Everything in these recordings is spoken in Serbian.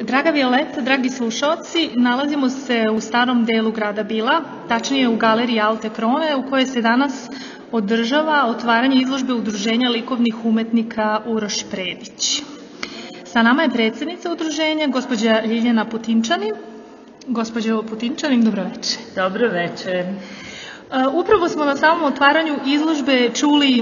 Draga Violeta, dragi slušalci, nalazimo se u starom delu grada Bila, tačnije u galeriji Alte Krone, u kojoj se danas održava otvaranje izložbe Udruženja likovnih umetnika Uroš Predić. Sa nama je predsjednica udruženja, gospođa Ljiljana Putinčanin. Gospođo Putinčanin, dobro večer. Dobro večer. Upravo smo na samom otvaranju izložbe čuli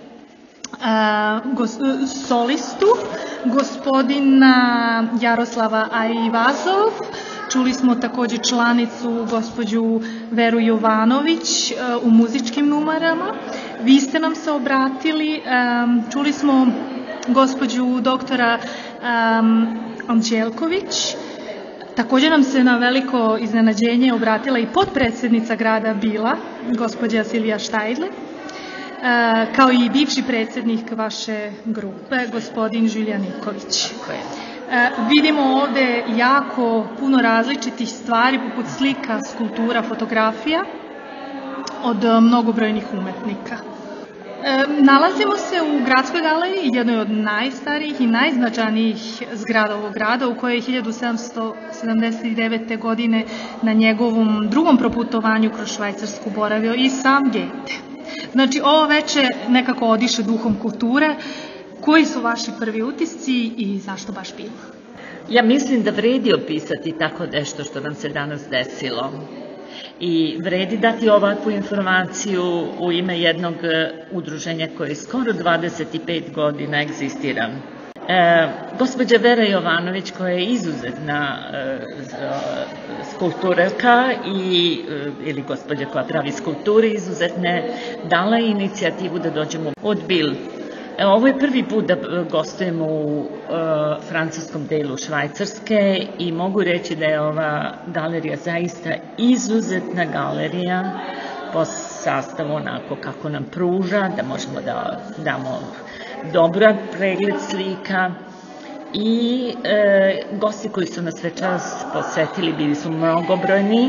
solistu, gospodina Jaroslava Ajvazov. Čuli smo također članicu, gospođu Veru Jovanović u muzičkim numerama. Vi ste nam se obratili. Čuli smo gospođu doktora Anđelković. Također nam se na veliko iznenađenje obratila i potpredsjednica grada Bila, gospođa Silvija Štajdle, kao i bivši predsjednik vaše grupe, gospodin Žilja Nikolić. Vidimo ovdje jako puno različitih stvari, poput slika, skulptura, fotografija od mnogobrojnih umetnika. Nalazimo se u Gradskoj galeriji, jednoj od najstarijih i najznačajnijih zgrada ovog grada, u kojoj je 1779. godine na njegovom drugom proputovanju kroz Švajcarsku boravio i sam Goethe. Znači, ovo večer nekako odiše duhom kulture. Koji su vaši prvi utisci i zašto baš Bilo? Ja mislim da vredi opisati tako nešto što nam se danas desilo. I vredi dati ovakvu informaciju u ime jednog udruženja koje skoro 25 godina egzistira. Gospođa Vera Jovanović, koja je izuzetna skulpturerka ili gospođa koja pravi skulpture izuzetne, dala je inicijativu da dođemo od Bil. Ovo je prvi put da gostujemo u francuskom delu Švajcarske i mogu reći da je ova galerija zaista izuzetna galerija po sastavu onako kako nam pruža, da možemo da damo dobar pregled slika i gosti koji su nas večeras posetili bili su mnogobrojni.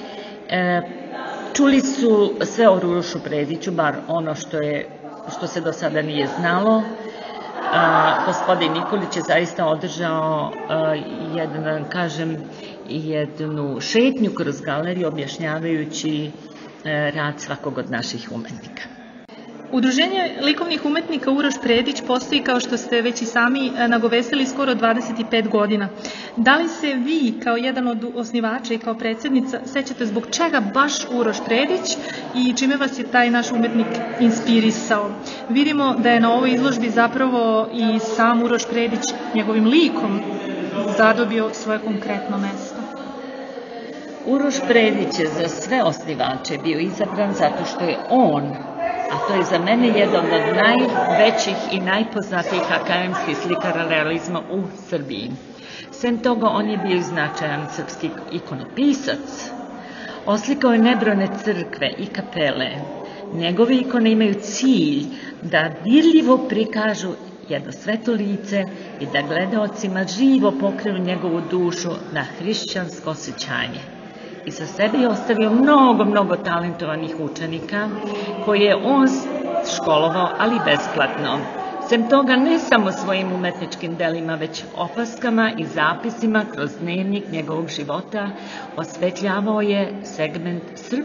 Čuli su sve o Urošu Prediću, bar ono što se do sada nije znalo. Gospodin Nikolić je zaista održao jednu šetnju kroz galeriju objašnjavajući rad svakog od naših umetnika. Udruženje likovnih umetnika Uroš Predić postoji, kao što ste već i sami nagovestili, skoro 25 godina. Da li se vi, kao jedan od osnivača i kao predsjednica, sećate zbog čega baš Uroš Predić i čime vas je taj naš umetnik inspirisao? Vidimo da je na ovoj izložbi zapravo i sam Uroš Predić njegovim likom zadobio svoje konkretno mesto. Uroš Predić je za sve osnivače bio izabran zato što je on, a to je za mene jedan od najvećih i najpoznatijih akademskih slikara realizma u Srbiji. Sem toga, on je bio i značajan srpski ikonopisac. Oslikao je nebrojne crkve i kapele. Njegove ikone imaju cilj da dirljivo prikažu jedno sveto lice i da gledaocima živo pokrenu njegovu dušu na hrišćansko osjećanje. I sa sebi je ostavio mnogo talentovanih učenika koje je on školovao, ali besplatno. Sem toga, ne samo svojim umetničkim delima, već opaskama i zapisima kroz dnevnik njegovog života osvetljavao je segment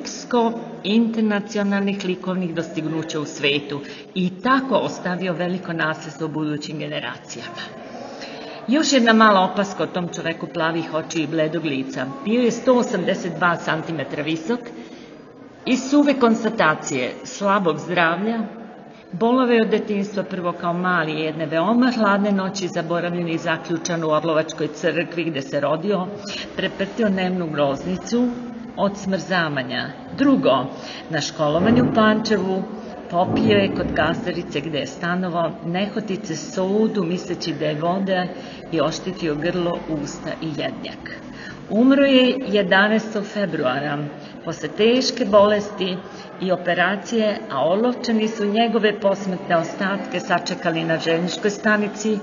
srpsko-internacionalnih likovnih dostignuća u svetu i tako ostavio veliko nasljedstvo budućim generacijama. Još jedna mala opaska o tom čoveku plavih oči i bledog lica. Bio je 182 cm visok i suve konstatacije slabog zdravlja, bolove od detinjstva prvo kao mali i jedne veoma hladne noći zaboravljen i zaključan u Orlovačkoj crkvi gde se rodio, preprtio dnevnu groznicu od smrzavanja. Drugo, na školovanju u Pančevu popio je kod gazdarice gde je stanovao nehotice sodu misleći da je voda i oštetio grlo, usta i jednjak. Umro je 11. februara posle teške bolesti i operacije, a olovčani su njegove posmrtne ostatke sačekali na željezničkoj stanici,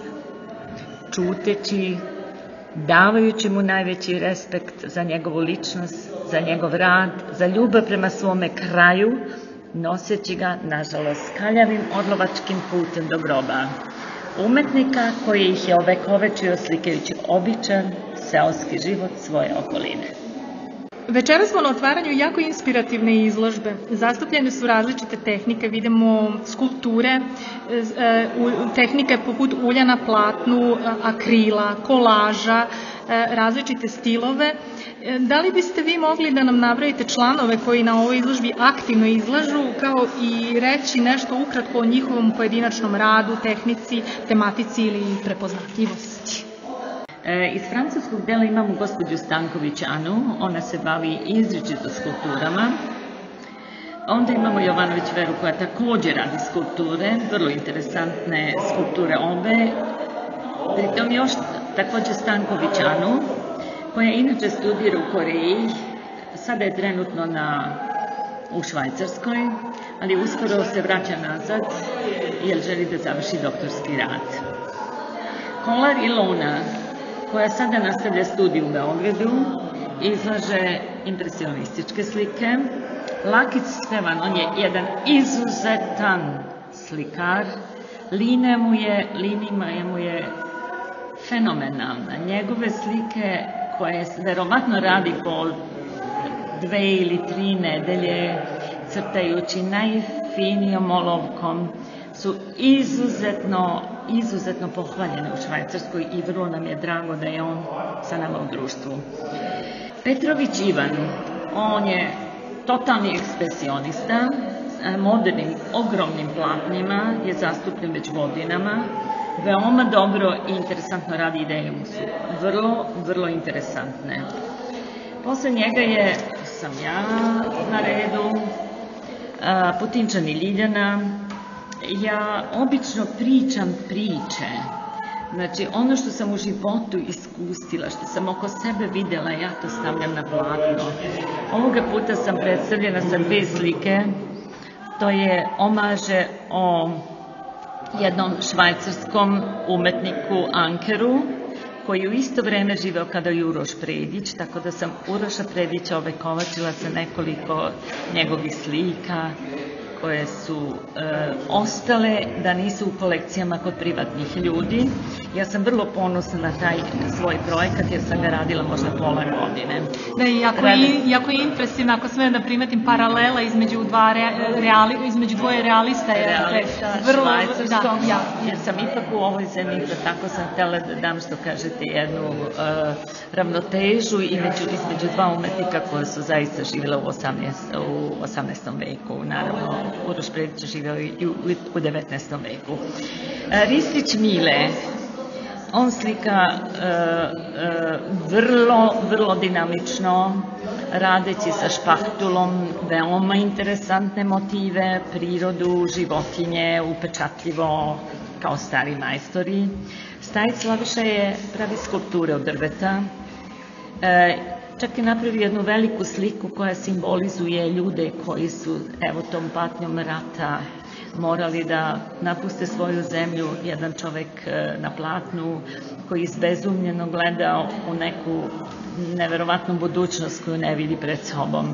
čuteći, davajući mu najveći respekt za njegovu ličnost, za njegov rad, za ljubav prema svome kraju, noseći ga, nažalost, kaljavim orlovačkim putem do groba. umetnika koji ih je ovekovečio slikajući običan seoski život svoje okoline. Večera smo na otvaranju jako inspirativne izložbe. Zastupljene su različite tehnike, vidimo skulpture, tehnike poput ulja na platnu, akrila, kolaža, različite stilove. Da li biste vi mogli da nam nabrojite članove koji na ovoj izložbi aktivno izlažu, kao i reći nešto ukratko o njihovom pojedinačnom radu, tehnici, tematici ili prepoznatljivosti? Iz francuskog dela imamo gospođu Stanković Anu, ona se bavi izričito skulpturama. Onda imamo Jovanović Veru koja također radi skulpture, vrlo interesantne skulpture obe. Pritom još također Stanković Anu, koja inače studira u Koreji, sada je trenutno u Švajcarskoj, ali uskoro se vraća nazad jer želi da završi doktorski rad. Kolar Ilona, koja sada nastavlja studij u Beogradu, izlaže impresionističke slike. Lakić Stevan, on je jedan izuzetan slikar. Linija mu je fenomenalna. Njegove slike koje verovatno radi po 2 ili 3 nedelje, crtajući najfinijom olovkom, su izuzetno pohvaljene u Švajcarskoj i vrlo nam je drago da je on sa nama u društvu. Petrović Ivan, on je totalni ekspresionista, modernim, ogromnim platnima, je zastupljen već godinama, veoma dobro i interesantno radi, ideje mu su vrlo interesantne. Posle njega sam ja na redu, Putinčani Ljiljana. Ja obično pričam priče, znači ono što sam u životu iskustila, što sam oko sebe videla, ja to stavljam na platno. Ovoga puta sam predstavljena sa 2 slike, to je omaže o jednom švajcarskom umetniku Ankeru, koji u isto vreme živeo kada je Uroš Predić, tako da sam Uroša Predića ovekovačila sa nekoliko njegovih slika, koje su ostale da nisu u kolekcijama kod privatnih ljudi. Ja sam vrlo ponosna na taj svoj projekat jer sam ga radila možda pola godine. Da, jako je impresivno, ako smem da primetim, paralela između dvoje realista. Švajcarskom, jer sam ipak u ovoj zemlji, tako sam htjela da dam, što kažete, jednu ravnotežu između 2 umetnika koja su zaista živjela u 18. veku, naravno. Uroš Predić je živeo i u 19. veku. Ristić Mile, on slika vrlo dinamično, radeći sa špahtulom, veoma interesantne motive, prirodu, životinje, upečatljivo, kao stari majstori. Stajić Slaviša pravi skulpture od drveta, čak je napravio jednu veliku sliku koja simbolizuje ljude koji su, evo, tom patnjom rata morali da napuste svoju zemlju. Jedan čovek na platnu koji izbezumljeno gleda u neku neverovatnu budućnost koju ne vidi pred sobom.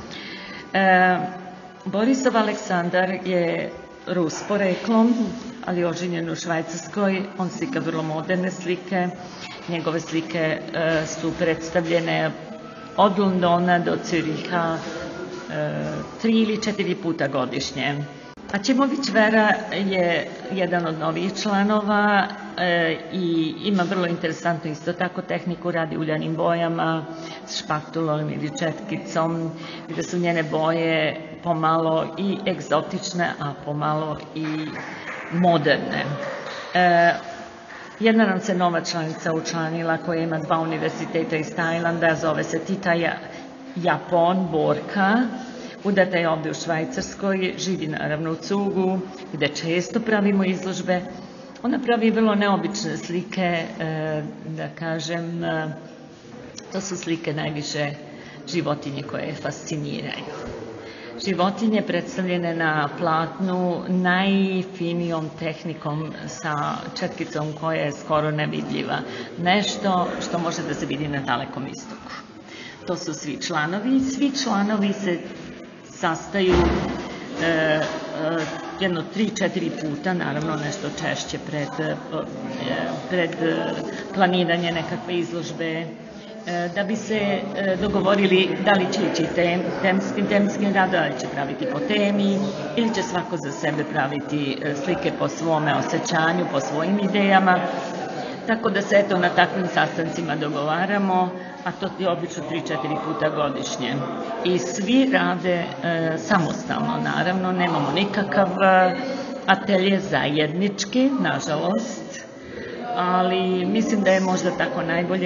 Borisov Aleksandar je Rus poreklom, ali oženjen u Švajcarskoj. On slika vrlo moderne slike. Njegove slike su predstavljene od Londona do Ciriha 3 ili 4 puta godišnje. Aćimović Vera je jedan od novih članova i ima vrlo interesantnu isto tako tehniku, radi uljanim bojama, s špaktulom ili četkicom, gde su njene boje pomalo i egzotične, a pomalo i moderne. Jedna nam se nova članica učlanila koja ima 2 univerziteta iz Tajlanda, zove se Tita Japon Borka, udata je ovde u Švajcarskoj, živi naravno u Cugu, gde često pravimo izložbe. Ona pravi vrlo neobične slike, da kažem, to su slike najviše životinje koje je fasciniraju. Životinje predstavljene na platnu najfinijom tehnikom sa četkicom koja je skoro nevidljiva. Nešto što može da se vidi na Dalekom istoku. To su svi članovi. Svi članovi se sastaju jedno 3-4 puta, naravno nešto češće pred planiranje nekakve izložbe, da bi se dogovorili da li će ići temskim radom, da li će praviti po temi ili će svako za sebe praviti slike po svome osjećanju, po svojim idejama. Tako da se eto na takvim sastancima dogovaramo, a to je obično 3-4 puta godišnje. I svi rade samostalno, naravno, nemamo nikakav atelje zajednički, nažalost, ali mislim da je možda tako najbolje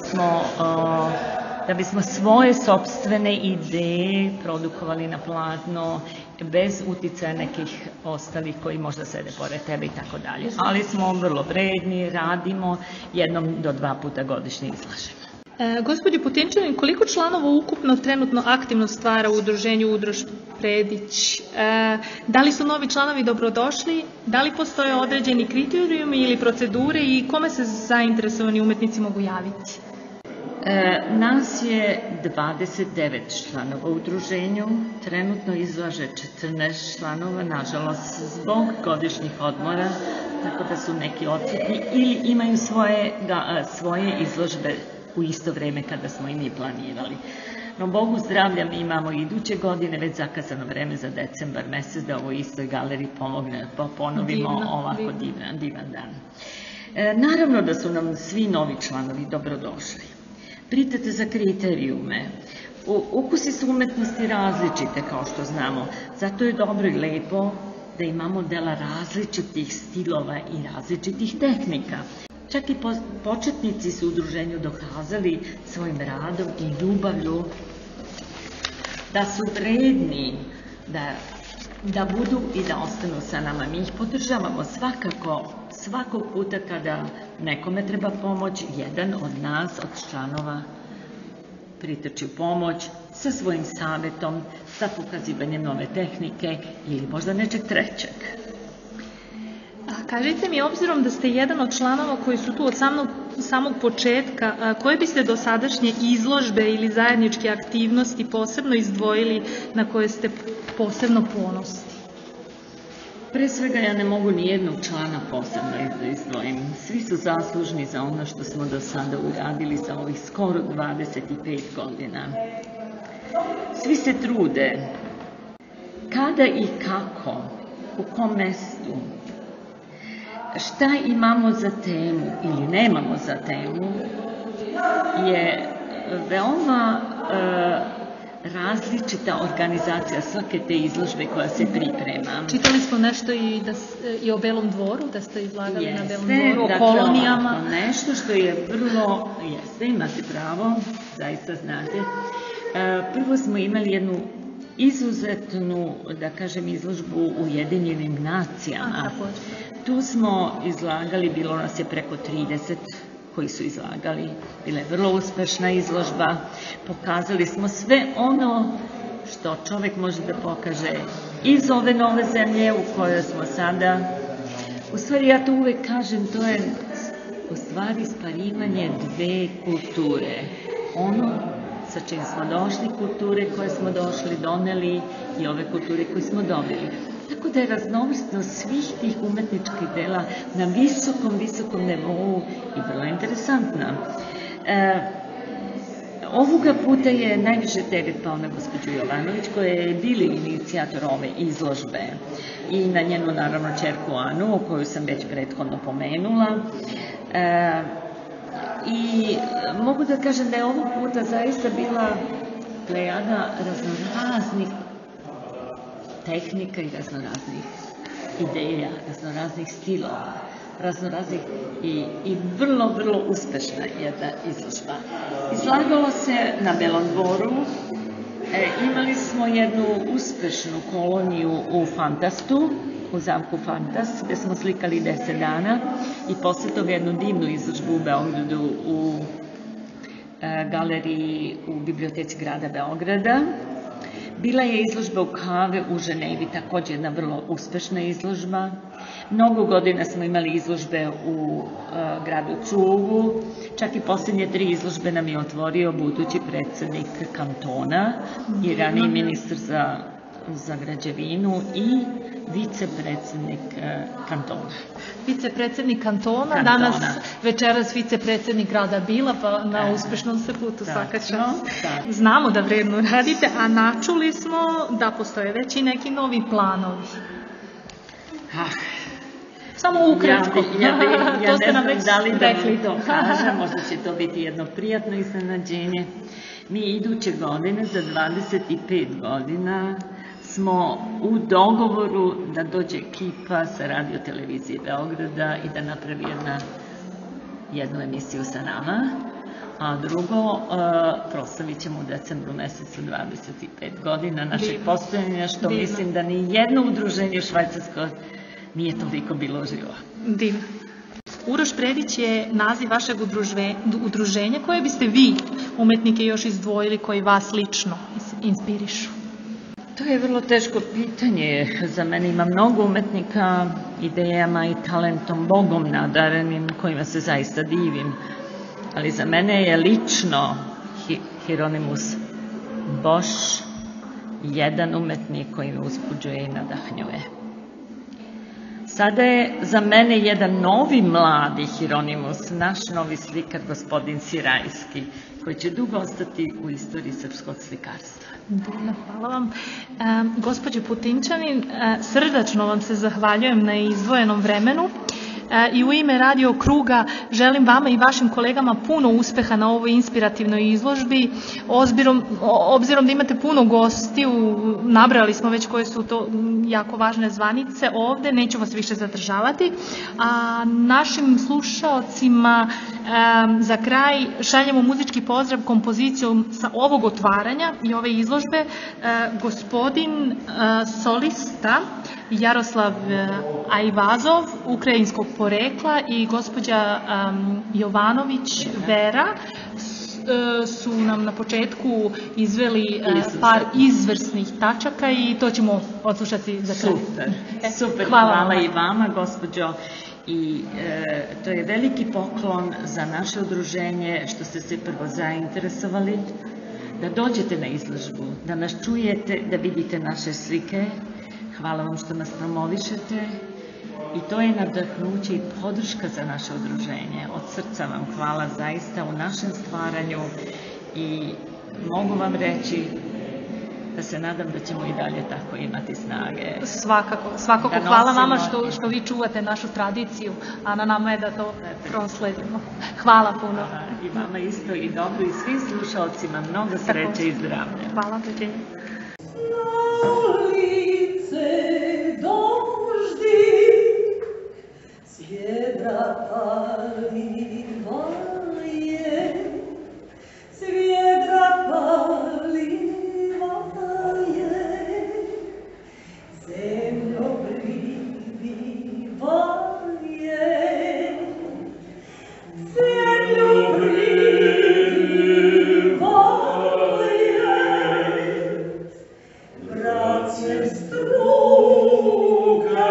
da bismo svoje sopstvene ideje produkovali na platno bez uticaja nekih ostalih koji možda sede pored tebe i tako dalje. Ali smo vrlo vredni, radimo, 1 do 2 puta godišnje izlažemo. Gospođo Putinčanin, koliko članova ukupno trenutno aktivno stvara u udruženju Udruž Predić? Da li su novi članovi dobrodošli? Da li postoje određeni kriterijumi ili procedure i kome se zainteresovani umetnici mogu javiti? Nas je 29 članova u udruženju, trenutno izlaže 14 članova, nažalost zbog godišnjih odmora, tako da su neki odsutni ili imaju svoje izložbe u isto vreme kada smo i mi planirali. No, Bogu zdravlja, mi imamo iduće godine već zakazano vreme za decembar mesec da ovo istoj galeriji ponovimo ovako divan dan. Naravno da su nam svi novi članovi dobrodošli. Pitate za kriterijume. Ukusi su umetnosti različite, kao što znamo. Zato je dobro i lepo da imamo dela različitih stilova i različitih tehnika. Čak i početnici su u udruženju dokazali svojim radom i ljubavlju da su vredni, da budu i da ostanu sa nama. Mi ih podržavamo svakako, svakog puta kada nekome treba pomoć, jedan od nas, od članova, pritrči u pomoć sa svojim savjetom, sa pokazivanjem nove tehnike ili možda nečeg trećeg. Kažite mi, obzirom da ste jedan od članova koji su tu od samog početka, koje biste dosadašnje izložbe ili zajedničke aktivnosti posebno izdvojili, na koje ste posebno ponosni? Pre svega ja ne mogu ni jednog člana posebno izdvojim. Svi su zaslužni za ono što smo do sada uradili za ovih skoro 25 godina. Svi se trude. Kada i kako, u kom mestu, šta imamo za temu ili nemamo za temu, je veoma različita organizacija svake te izložbe koja se priprema. Čitali smo nešto i o Belom dvoru, da ste izlagali na Belom dvoru, o kolonijama. Dakle, nešto što je vrlo, imate pravo, zaista znate. Prvo smo imali jednu izuzetnu, da kažem, izložbu u Ujedinjenim nacijama. Tu smo izlagali, bilo nas je preko 30 koji su izlagali. Bila je vrlo uspešna izložba. Pokazali smo sve ono što čovek može da pokaže iz ove nove zemlje u kojoj smo sada. U stvari, ja to uvek kažem, to je u stvari sparivanje dve kulture. Ono sa čim smo došli, kulture koje smo došli, doneli i ove kulture koje smo dobili. Tako da je raznovrsnost svih tih umetničkih dela na visokom nivou i vrlo interesantna. Ovoga puta je najviše teret pao na gospođu Jovanović, koja je bili inicijator ove izložbe, i na njenu, naravno, ćerku Anu, koju sam već prethodno pomenula. I mogu da kažem da je ovog puta zaista bila plejada raznoraznih tehnika i raznoraznih ideja, raznoraznih stilova, raznoraznih i vrlo, vrlo uspešna jedna izložba. Izlagalo se na Belom dvoru, imali smo jednu uspešnu koloniju u Fantastu, u zamku Fantas, gde smo slikali 10 dana i posle toga jednu divnu izložbu u Beogradu u galeriji u biblioteci grada Beograda. Bila je izložba u Kave u Ženevi, takođe jedna vrlo uspešna izložba. Mnogo godina smo imali izložbe u gradu Cugu, čak i posljednje 3 izložbe nam je otvorio budući predsednik kantona i raniji ministar za za građevinu i vicepredsjednik kantona. Vicepredsjednik kantona, danas večeras vicepredsjednik grada Bila, pa na uspešnom se putu svaka čast. Znamo da vredno radite, a načuli smo da postoje već i neki novi planovi. Samo ukratko. Ja ne znam da li da vam to kažem, možda će to biti jedno prijatno iznenađenje. Mi iduće godine, za 25 godina, smo u dogovoru da dođe ekipa sa Radio televizije Beograda i da napravi jednu emisiju sa nama. A drugo, proslavit ćemo u decembru mesecu 25 godina našeg postojanja, što mislim da ni jedno udruženje u Švajcarskoj nije toliko bilo živo. Divno. Uroš Predić je naziv vašeg udruženja. Koje biste vi umetnike još izdvojili koji vas lično inspirišu? To je vrlo teško pitanje. Za mene ima mnogo umetnika, idejama i talentom, Bogom nadarenim, kojima se zaista divim. Ali za mene je lično Hieronymus Bosch jedan umetnik koji me uzbuđuje i nadahnjuje. Sada je za mene jedan novi mladi Hieronymus, naš novi slikar, gospodin Sirajski, koji će dugo ostati u istoriji srpskog slikarstva. Divno, hvala vam. Gospođo Putinčanin, srdačno vam se zahvaljujem na izdvojenom vremenu. I u ime Radio Kruga želim vama i vašim kolegama puno uspeha na ovoj inspirativnoj izložbi. Obzirom da imate puno gostiju, nabrali smo već koje su to jako važne zvanice ovde, neću vas više zadržavati. A našim slušaocima za kraj šaljemo muzički pozdrav kompozicijom sa ovog otvaranja i ove izložbe, gospodin solista Jaroslav Ajvazov, ukrajinskog porekla, i gospođa Jovanović Vera su nam na početku izveli par izvrsnih tačaka i to ćemo odslušati za kraj. Super, hvala i vama, gospođo. I to je veliki poklon za naše udruženje što ste se prvo zainteresovali, da dođete na izložbu, da nas čujete, da vidite naše slike. Hvala vam što nas promovišete i to je nadahnuće i podrška za naše udruženje. Od srca vam hvala zaista u našem stvaranju i mogu vam reći da se nadam da ćemo i dalje tako imati snage. Svakako. Hvala vama što vi čuvate našu tradiciju, a na nama je da to prosledimo. Hvala puno. I vama isto i dobro i svim slušalcima mnogo sreće i zdravlja. Hvala, dođenja. Svijedra paliva je, svijedra paliva je, zemljo priviva je, zemljo priviva je, braće struka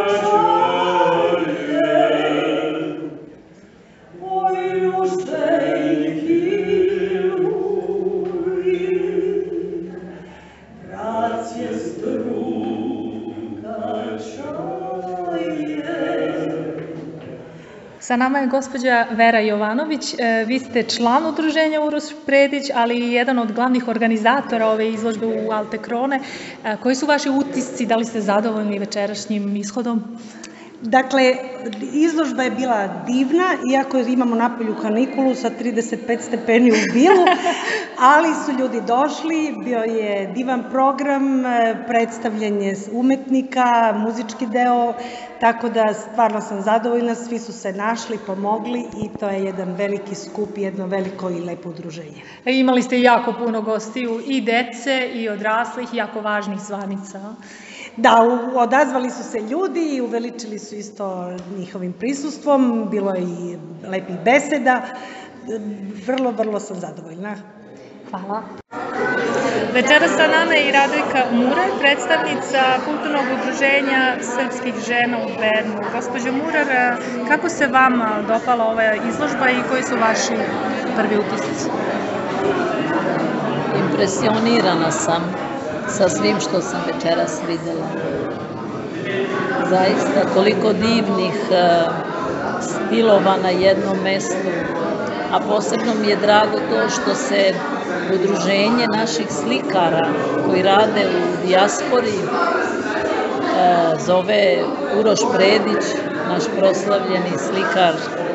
Sa nama je gospođa Vera Jovanović. Vi ste član udruženja Uroš Predić, ali i jedan od glavnih organizatora ove izložbe u Alte Krone. Koji su vaši utisci? Da li ste zadovoljni večerašnjim ishodom? Dakle, izložba je bila divna, iako imamo napolju kanikulu sa 35 stepeni u Bilu, ali su ljudi došli, bio je divan program, predstavljanje umetnika, muzički deo, tako da stvarno sam zadovoljna, svi su se našli, pomogli i to je jedan veliki skup, jedno veliko i lepo udruženje. Imali ste jako puno gostiju, i dece, i odraslih, jako važnih zvanica. Da, odazvali su se ljudi i uveličili su isto njihovim prisustvom, bilo je i lepih beseda, vrlo sam zadovoljna. Hvala. Večera sa nama je i Radojka Murar, predstavnica kulturnog udruženja srpskih žena u Bernu. Gospođo Murar, kako se vama dopala ova izložba i koji su vaši prvi utisci? Impresionirana sam sa svim što sam večeras videla. Zaista toliko divnih stilova na jednom mestu, a posebno mi je drago to što se udruženje naših slikara koji rade u dijaspori zove Uroš Predić, naš proslavljeni slikar,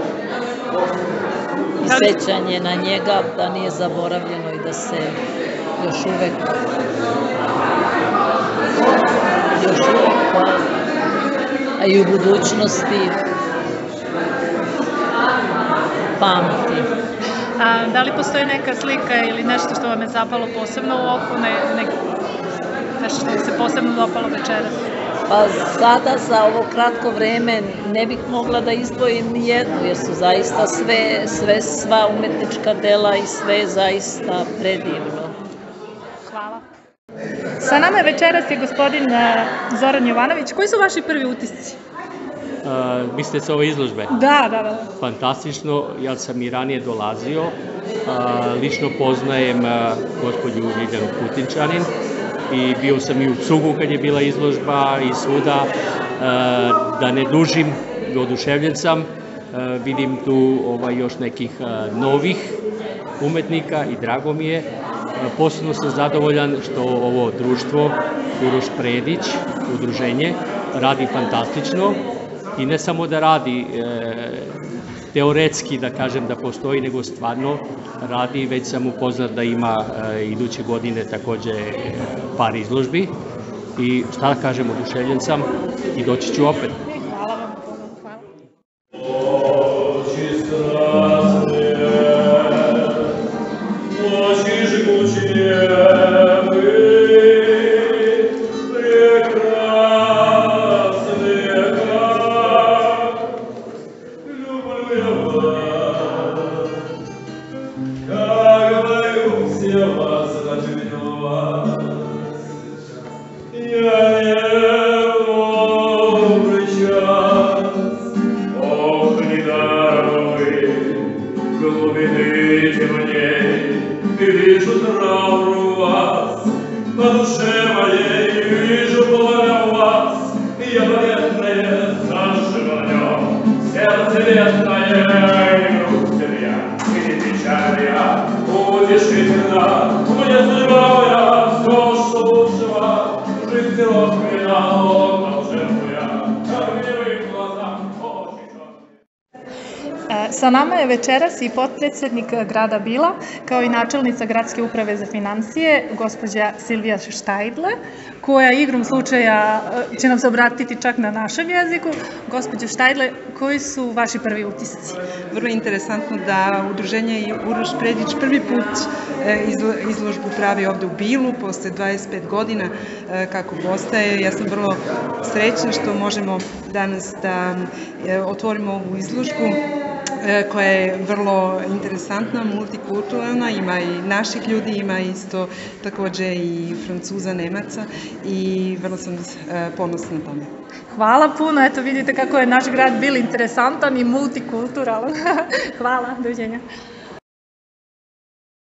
i sećanje na njega da nije zaboravljeno i da se još uvek a i u budućnosti pamti. A da li postoji neka slika ili nešto što vam je zapalo posebno u oko, nešto što vam se posebno dopalo večeras? Pa sada za ovo kratko vreme ne bih mogla da izdvojim ni jednu, jer su zaista sva umetnička dela i sve zaista predivno. Hvala. Sa nama je večeras je gospodin Zoran Jovanović. Koji su vaši prvi utisci? Mislite sa ove izložbe? Da. Fantastično, ja sam i ranije dolazio, lično poznajem gospođu Ljiljanu Putinčanin i bio sam i u Cugu kad je bila izložba i svuda. Da ne dužim, oduševljen sam, vidim tu još nekih novih umetnika i drago mi je. Posebno sam zadovoljan što ovo društvo, Uroš Predić, udruženje, radi fantastično i ne samo da radi teoretski, da kažem da postoji, nego stvarno radi. Već sam upoznat da ima iduće godine takođe par izložbi i šta da kažem, oduševljen sam i doći ću opet. Hvala vam. Hvala. Sa nama je večeras i potpredsednik grada Bila, kao i načelnica Gradske uprave za financije, gospođa Silvija Štajdle, koja igrom slučaja će nam se obratiti čak na našem jeziku. Gospođo Štajdle, koji su vaši prvi utisci? Vrlo interesantno da udruženje Uroš Predić prvi put izložbu pravi ovde u Bilu, posle 25 godina kako postaje. Ja sam vrlo srećna što možemo danas da otvorimo ovu izložbu koja je vrlo interesantna, multikulturalna, ima i naših ljudi, ima isto takođe i Francuza, Nemaca i vrlo sam ponosna na tome. Hvala puno, eto vidite kako je naš grad Bil interesantan i multikulturalan. Hvala, doviđenja.